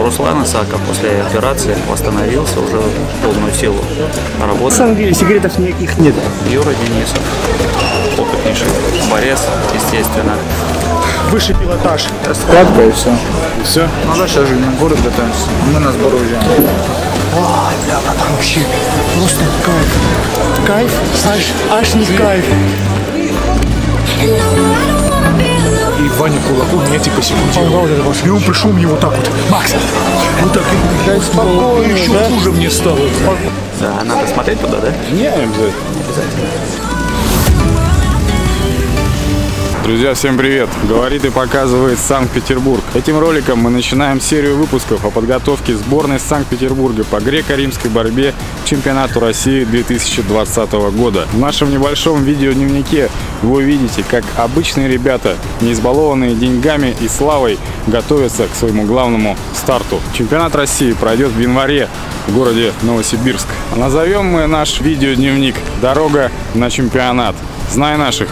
Руслан Исаков после операции восстановился уже в полную силу работы. На самом деле секретов никаких нет. Юра Денисов, опытнейший борец, естественно. Высший пилотаж. Кратко и все. И все. Ну да, сейчас же на город готовимся. Мы на сбор уезжаем. Ой, бля, братан, вообще просто кайф. Кайф, аж не кайф. И Ваня Кулаков меня типа секундировал. И он пришел мне вот так вот. Макс, вот так. Да, спокойно, еще да? хуже мне стало. Да, надо смотреть туда, да? Не обязательно. Друзья, всем привет! Говорит и показывает Санкт-Петербург. Этим роликом мы начинаем серию выпусков о подготовке сборной Санкт-Петербурга по греко-римской борьбе к чемпионату России 2020 года. В нашем небольшом видеодневнике вы увидите, как обычные ребята, не избалованные деньгами и славой, готовятся к своему главному старту. Чемпионат России пройдет в январе в городе Новосибирск. Назовем мы наш видеодневник «Дорога на чемпионат». Знай наших!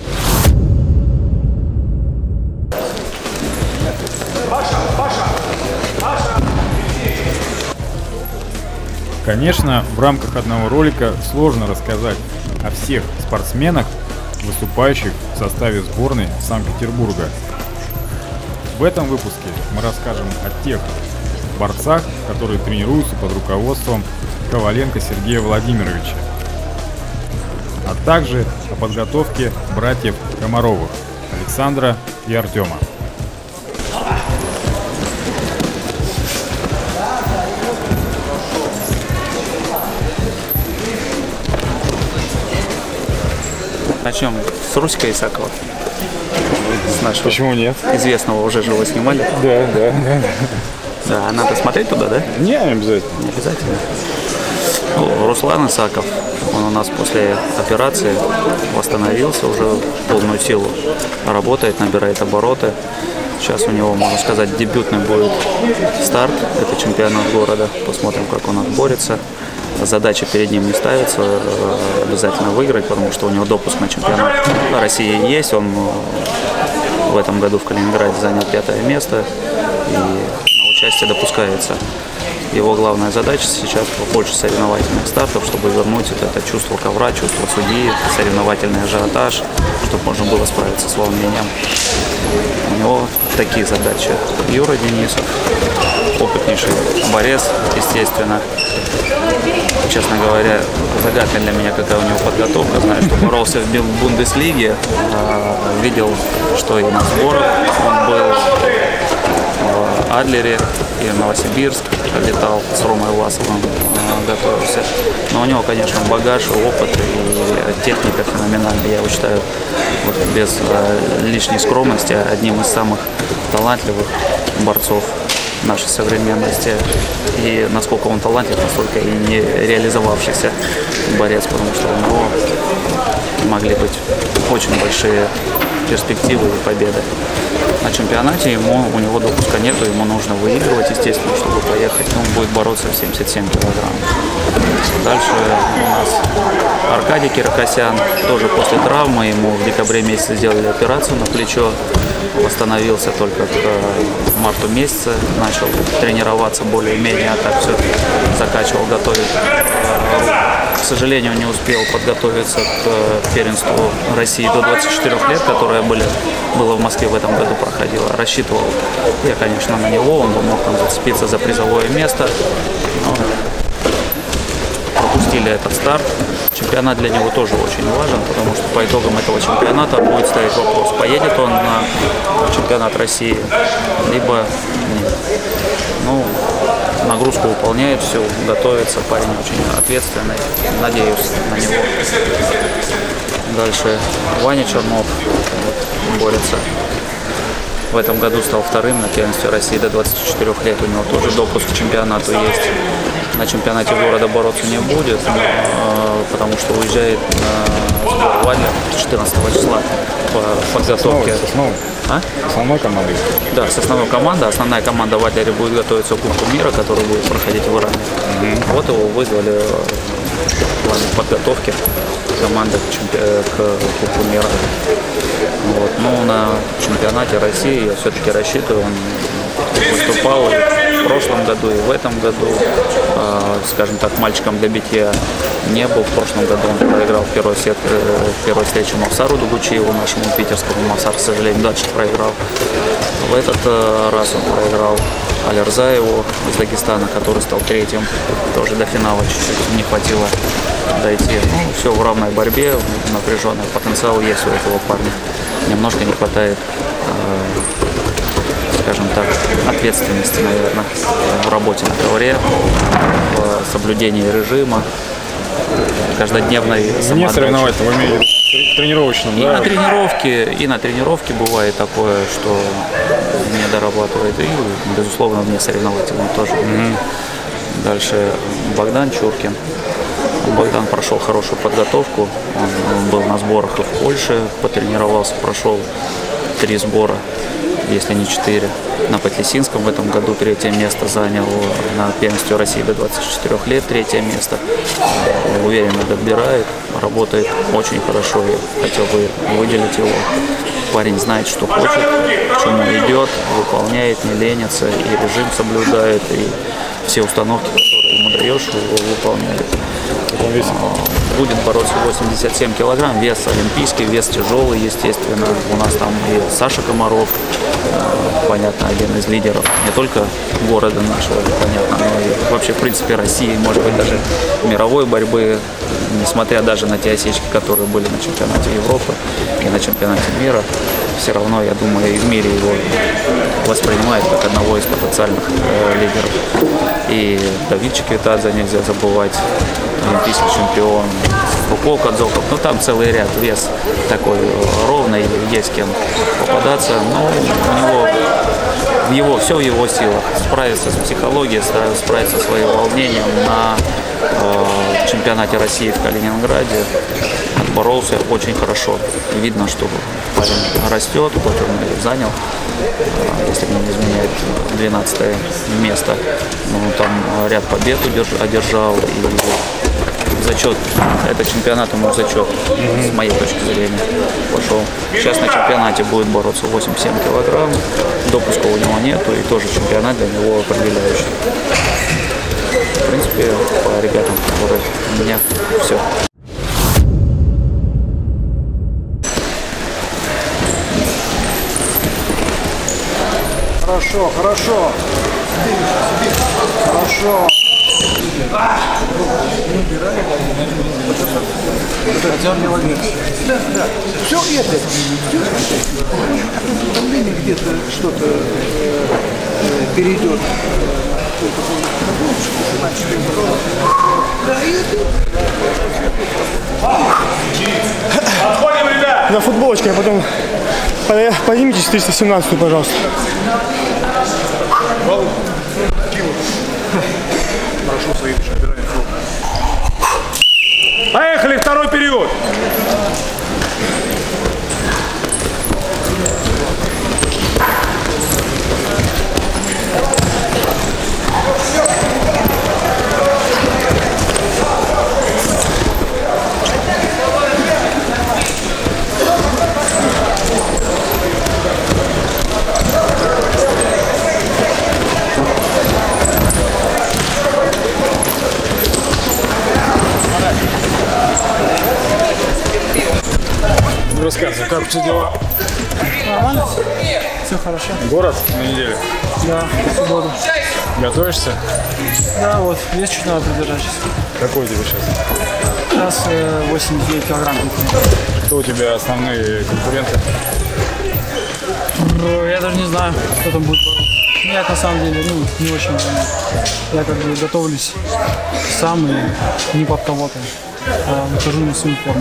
Конечно, в рамках одного ролика сложно рассказать о всех спортсменах, выступающих в составе сборной Санкт-Петербурга. В этом выпуске мы расскажем о тех борцах, которые тренируются под руководством Коваленко Сергея Владимировича, а также о подготовке братьев Комаровых Александра и Артема. Начнем с Русика Исакова. С нашего. Почему нет? Известного уже же его снимали. Да. Да, надо смотреть туда, да? Не обязательно. Не обязательно. Ну, Руслан Исаков, он у нас после операции восстановился уже в полную силу. Работает, набирает обороты. Сейчас у него, можно сказать, дебютный будет старт. Это чемпионат города. Посмотрим, как он отборется. Задача перед ним не ставится, обязательно выиграть, потому что у него допуск на чемпионат России есть. Он в этом году в Калининграде занял 5-е место и на участие допускается. Его главная задача сейчас побольше соревновательных стартов, чтобы вернуть вот это чувство ковра, чувство судьи, соревновательный ажиотаж, чтобы можно было справиться с волнением. У него такие задачи. Юра Денисов, опытнейший борец, естественно. Честно говоря, загадка для меня, какая у него подготовка. Знаю, что боролся в Бундеслиге, видел, что и на сборах он был в Адлере, и в Новосибирск летал с Ромой Власовым, готовился. Но у него, конечно, багаж, опыт и техника феноменальная. Я его считаю, вот, без лишней скромности, одним из самых талантливых борцов нашей современности. И насколько он талантлив, настолько и не реализовавшийся борец, потому что у него могли быть очень большие перспективы и победы. На чемпионате у него допуска нету, ему нужно выигрывать, естественно, чтобы поехать. Он будет бороться в 77 килограмм. Дальше у нас Аркадий Кирокосян, тоже после травмы, ему в декабре месяце сделали операцию на плечо, восстановился только к марту месяца, начал тренироваться более-менее, а так все закачивал, готовить. К сожалению, не успел подготовиться к первенству России до 24 лет, которое было в Москве в этом году проходило. Рассчитывал я, конечно, на него, он мог там зацепиться за призовое место. Но пропустили этот старт. Чемпионат для него тоже очень важен, потому что по итогам этого чемпионата будет стоять вопрос, поедет он на чемпионат России, либо нет. Ну, нагрузку выполняет, все, готовится, парень очень ответственный, надеюсь на него. Дальше Ваня Чернов борется. В этом году стал вторым на первенстве России до 24 лет. У него тоже допуск к чемпионату есть. На чемпионате города бороться не будет, потому что уезжает на сбор Ваня 14 числа по подготовке. С основной командой? Да, с основной командой. Основная команда в Адлере будет готовиться к Кубку мира, который будет проходить в Иране. Вот его вызвали в плане подготовки команды к Кубку мира. Вот. Ну, на чемпионате России я все-таки рассчитываю, он выступал и в прошлом году и в этом году, скажем так, мальчиком для битья не был. В прошлом году он проиграл первую встречу Мавсару Дугучиеву, нашему питерскому. Мавсар, к сожалению, дальше проиграл. В этот раз он проиграл Алирзаеву из Дагестана, который стал третьим. Тоже до финала чуть-чуть не хватило дойти. Ну, все в равной борьбе, напряженный потенциал есть у этого парня. Немножко не хватает, скажем так, ответственности, наверное, в работе на ковре, в соблюдении режима, каждодневной самоотдачи. Не соревновательном, вы имеете в тренировочном, да? И на тренировке бывает такое, что не дорабатывает, и, безусловно, вне соревновательном тоже. Дальше Богдан Чуркин. Богдан прошел хорошую подготовку, он был на сборах и в Польше, потренировался, прошел 3 сбора, если не 4. На Потлесинском в этом году 3-е место занял, на первенстве России до 24 лет 3-е место. Уверенно добирает, работает очень хорошо, я хотел бы выделить его. Парень знает, что хочет, к чему идет, выполняет, не ленится, и режим соблюдает, и все установки, которые ему даешь, выполняет. Будет бороться 87 килограмм, вес олимпийский, вес тяжелый, естественно. У нас там и Саша Комаров, понятно, один из лидеров не только города нашего, понятно, но и вообще, в принципе, России, может быть, даже мировой борьбы, несмотря даже на те осечки, которые были на чемпионате Европы и на чемпионате мира, все равно, я думаю, и в мире его воспринимают как одного из потенциальных лидеров. И Давид Чеквитадзе нельзя забывать, олимпийский чемпион, Фуко Кадзоков, ну там целый ряд, вес такой ровный, есть кем попадаться, но все в его силах, справиться с психологией, справиться со своим волнением. На чемпионате России в Калининграде боролся очень хорошо. Видно, что парень растет, хоть он и занял, если мне не изменяет, 12 место. Но там ряд побед одержал, и зачет, это чемпионат ему зачет, с моей точки зрения, пошел. Сейчас на чемпионате будет бороться 87 килограмм, допуска у него нету, и тоже чемпионат для него определяющий. В принципе, по ребятам, которые у меня все. Хорошо, хорошо. Хорошо. Да. Все это. Давление где-то что-то перейдет. За футболочкой, а потом поднимите 417, пожалуйста. Прошу своим набираем. Поехали, второй период! Рассказывай, как у тебя дела? Нормально? Все хорошо. Город на неделю? Да, в субботу. Готовишься? Да, вот, вес чуть надо придержать сейчас. Какой у тебя сейчас? Сейчас 89 килограмм. Кто у тебя основные конкуренты? Я даже не знаю, кто там будет бороться. Я на самом деле, не очень знаю. Я как бы готовлюсь сам и не под кого-то. Выхожу на свою форму.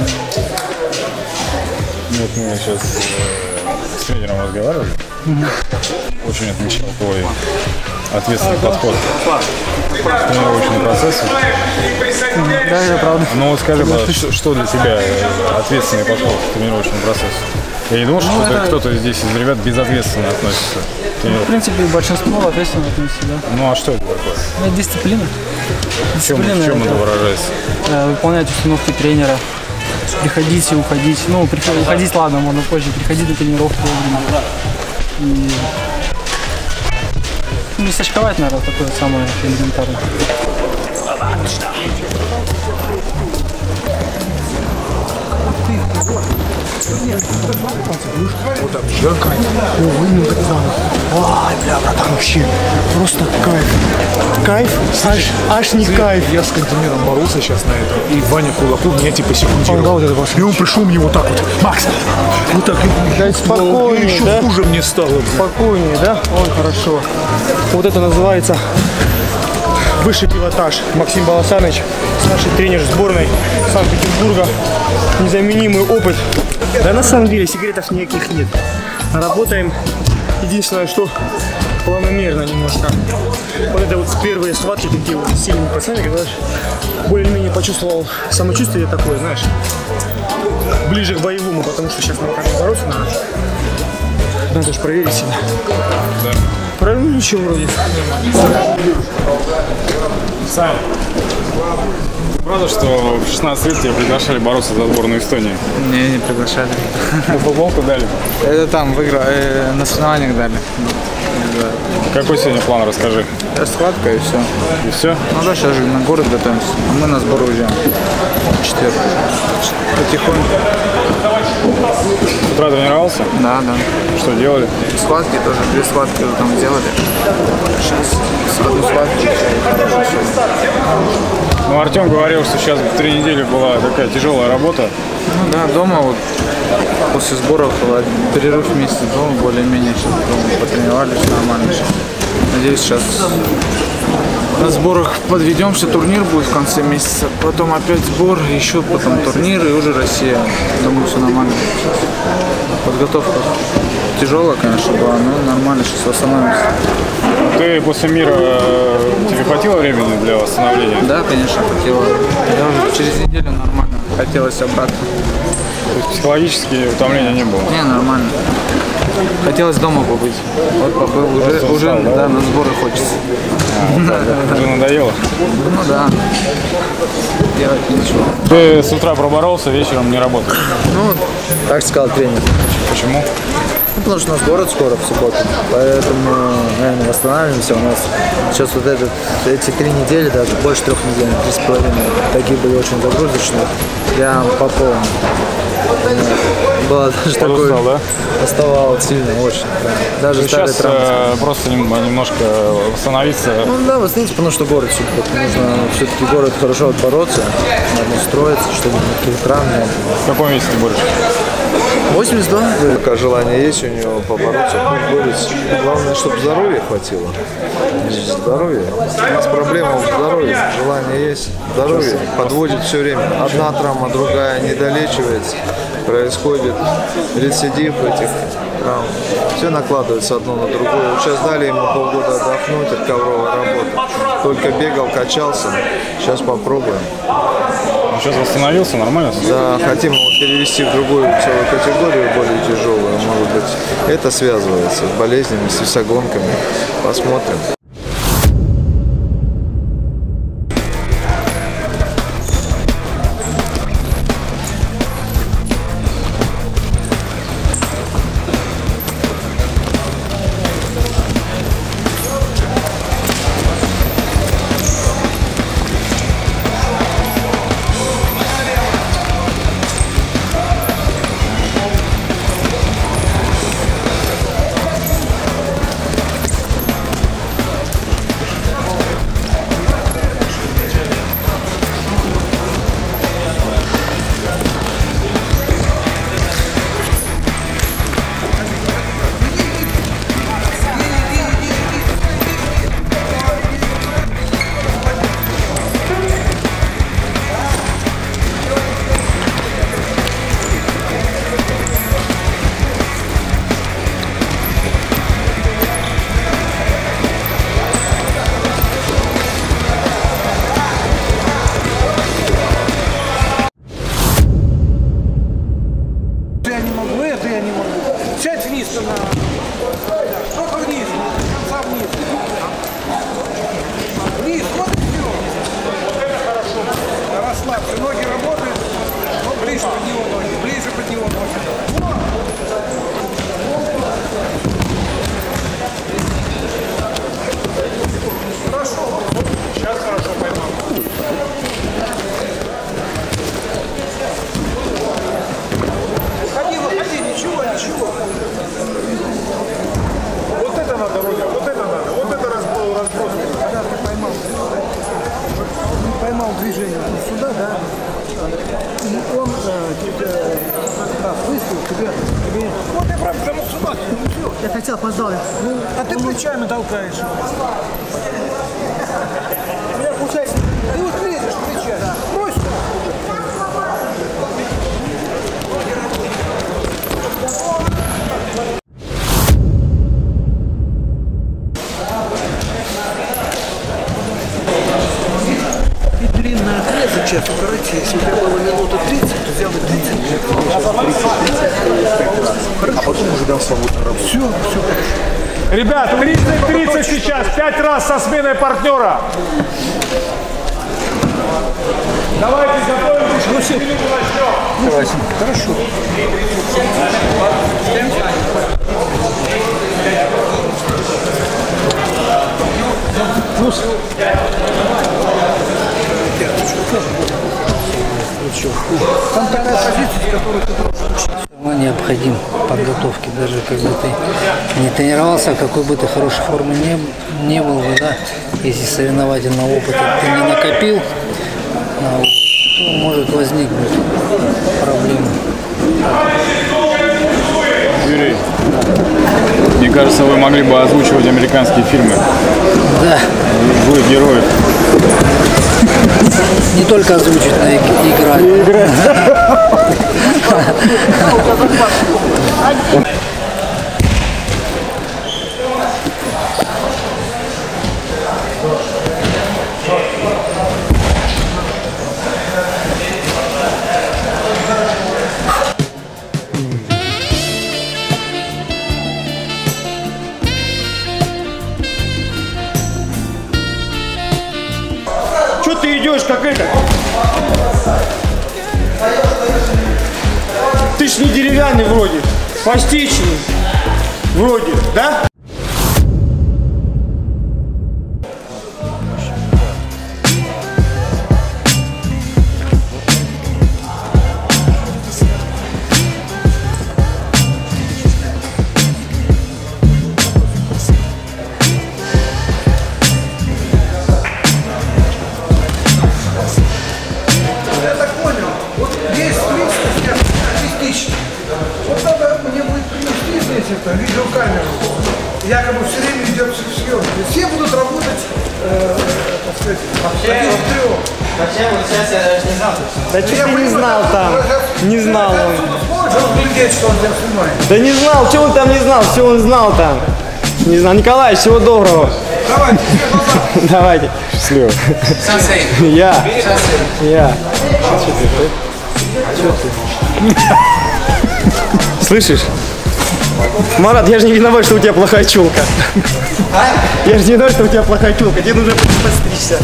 Вот мы сейчас с тренером разговаривали. Очень отмечал твой ответственный подход к тренировочному процессу. Да, это правда. Ну вот скажи, что для тебя ответственный подход к тренировочному процессу? Я не думал, что кто-то здесь из ребят безответственно относится. В принципе, большинство ответственно относится, да. Ну а что это такое? Это дисциплина. В чем это выражается? Выполнять установки тренера. Приходить и уходить. Ну, уходить, ладно, можно позже. Приходить на тренировку вовремя. И Не сочковать, наверное, такое самое элементарное. Ай, бля, братан, вообще просто кайф. Кайф? Аж не кайф. Я с Кантемиром боролся сейчас на этом, и Ваня Кулаков меня типа секундировал. Да, вот это ваше. И он пришел мне вот так вот. Макс! Вот так. Да, спокойнее, еще да? хуже мне стало. Спокойнее, да? Ой, хорошо. Вот это называется высший пилотаж. Максим Баласанович, старший тренер сборной Санкт-Петербурга. Незаменимый опыт. Да на самом деле секретов никаких нет. Работаем. Единственное, что планомерно немножко. Вот это вот первые схватки такие вот сильные пацаны, когда более-менее почувствовал самочувствие такое, знаешь, ближе к боевому, потому что сейчас надо как-то бороться надо. Надо же проверить себя. Да. Правильно, ничего вроде. Сань, правда, что в 16 лет тебя приглашали бороться за сборную Эстонии? Не приглашали. На футболку дали? Это там на соревнованиях дали. Какой сегодня план, расскажи. Схватка и все. И все? Ну да, сейчас же на город готовимся. А мы на сбор уезжаем. В четверг. Потихоньку. С утра тренировался? Да, да. Что делали? Схватки тоже, 2 схватки уже там сделали. Сейчас одну схватку. Ну, Артем говорил, что сейчас 3 недели была такая тяжелая работа. Ну да, дома вот после сборов был перерыв месяц дома, более-менее сейчас дома потренировались нормально. Надеюсь, сейчас на сборах подведемся, турнир будет в конце месяца, потом опять сбор, еще потом турнир и уже Россия. Думаю, все нормально. Подготовка тяжелая, конечно, была, но нормально, сейчас восстановимся. Ты после мира, тебе хватило времени для восстановления? Да, конечно, хватило. Я уже через неделю нормально. Хотелось обратно. То есть психологически утомления не было? Не, нормально. Хотелось дома побыть. Вот побыл. Уже да, на сборы хочется. Уже надоело? Ну да. Делать ничего. Ты с утра проборолся, вечером не работаешь. Ну, так сказал тренер. Почему? Ну, потому что у нас город скоро в субботу, поэтому, наверное, восстанавливаемся. У нас сейчас вот эти 3 недели, даже больше 3 недель, 3,5, такие были очень загрузочные. Я по полному. Было даже такое, да? доставало сильно, очень. Да. Даже старые Сейчас травмы. просто немножко восстановиться. Ну да, восстановиться, потому что город суббота. Нужно все-таки город хорошо отбороться, надо строиться, чтобы никаких травм не было. В каком месте ты борешься? 82. Пока желание есть у него побороться, пусть борется. Главное, чтобы здоровья хватило. Здоровье. У нас проблема в здоровье. Желание есть. Здоровье подводит все время. Одна травма, другая не долечивается. Происходит рецидив этих травм. Все накладывается одно на другое. Вот сейчас дали ему полгода отдохнуть от ковровой работы. Только бегал, качался. Сейчас попробуем. Сейчас восстановился, нормально? Да, хотим его перевести в другую весовую категорию, более тяжелую. Может быть, это связывается с болезнями, с весогонками. Посмотрим. опоздал. Ну, а ты плечами толкаешь. Я, получается, ты вот лезешь плечами. Брось. И длинный отрезок сейчас укоротить. Если бы было минута 30, то взял бы 30 минут. А потом уже дал свободную работу. Все, все. Ребят, 30-30 сейчас, 5 раз со сменой партнера. Давайте готовимся, ну, 7 минут начнем. Давайте. Хорошо. Там такая позиция, которую ты должен необходим в подготовке, даже когда ты не тренировался, какой бы ты хорошей формы не был бы, да, если соревновательного опыта ты не накопил, то может возникнуть проблема. Юрий, мне кажется, вы могли бы озвучивать американские фильмы. Да. Злых героев. Не только озвучить, но и играть. Что ты идешь, как это? Ты ж не деревянный вроде, пластичный вроде, да? Видеокамеру. Якобы все время ведется съемки. Все будут работать, так сказать, один в трех. Вообще, вот сейчас я даже не знал. Да что ты не знал там? Не знал он. Можешь глядеть, что он там снимает? Да не знал, что он там не знал, все он знал там. Не знал. Николай, всего доброго. Давайте, давайте. Счастливо. Я. Что ты? Слышишь? Марат, я же не виноват, что у тебя плохая челка. Я же не виноват, что у тебя плохая челка. Тебе нужно подстричься.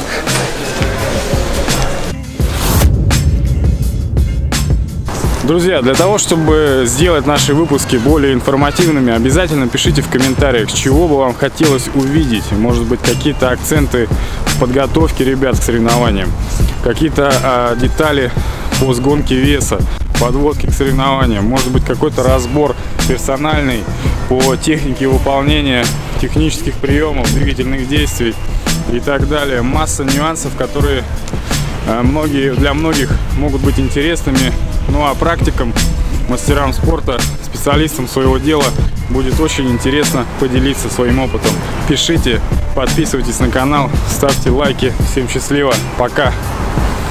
Друзья, для того, чтобы сделать наши выпуски более информативными, обязательно пишите в комментариях, чего бы вам хотелось увидеть. Может быть, какие-то акценты в подготовке ребят к соревнованиям, какие-то детали по сгонке веса, подводке к соревнованиям, может быть, какой-то разбор персональный по технике выполнения технических приемов, двигательных действий и так далее. Масса нюансов, которые для многих могут быть интересными. Ну а практикам, мастерам спорта, специалистам своего дела будет очень интересно поделиться своим опытом. Пишите, подписывайтесь на канал, ставьте лайки. Всем счастливо, пока!